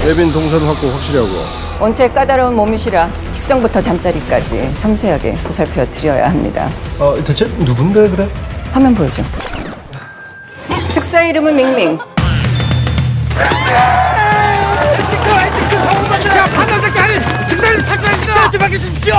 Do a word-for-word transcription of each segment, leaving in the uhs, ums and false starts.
예빈 동선 확보 확실히 하고. 원체 까다로운 몸이시라 식성부터 잠자리까지 섬세하게 보살펴 드려야 합니다. 어, 대체 누군데 그래? 화면 보여줘. 특사 이름은 밍밍. 야, 반장 새끼 아니! 특사님 탁구하시죠! 저한테 맡기십시오!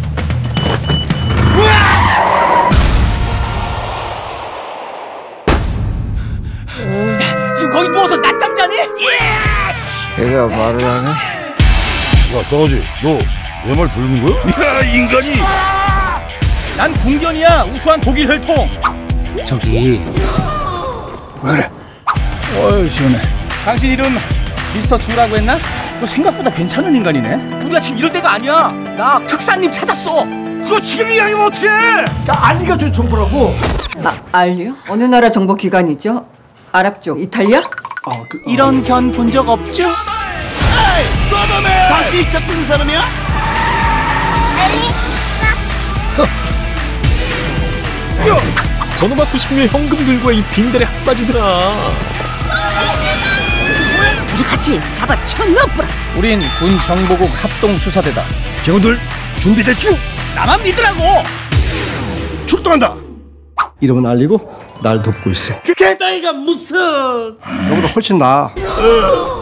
지금 거기 누워서 낮잠 자니? 걔가 말을 하네? 야, 싸가지, 너 내 말 들는 거야? 야, 인간이! 난 궁견이야, 우수한 독일 혈통! 저기 왜 그래? 어이 시원해. 당신 이름 미스터 주라고 했나? 너 생각보다 괜찮은 인간이네? 우리가 지금 이럴 때가 아니야! 나 특사님 찾았어! 그거 지금 이야기하면 어떡해! 야, 알리가 준 정보라고! 아, 알리요? 어느 나라 정보 기관이죠? 아랍 쪽, 이탈리아? 아, 그, 이런 견 본 적 없죠? 에이! 너너네! 다시 입장 부는 사람이야? 전화받고 싶으면 현금 들고 이 빈대레 핫바지들아. 둘이 같이 잡아 쳐넣어보라. 우린 군 정보국 합동수사대다. 경호들 준비됐죠? 나만 믿으라고! 출동한다! 이름은 알리고 날 돕고 있어. 그게 따위가 무슨? 너보다 훨씬 나아.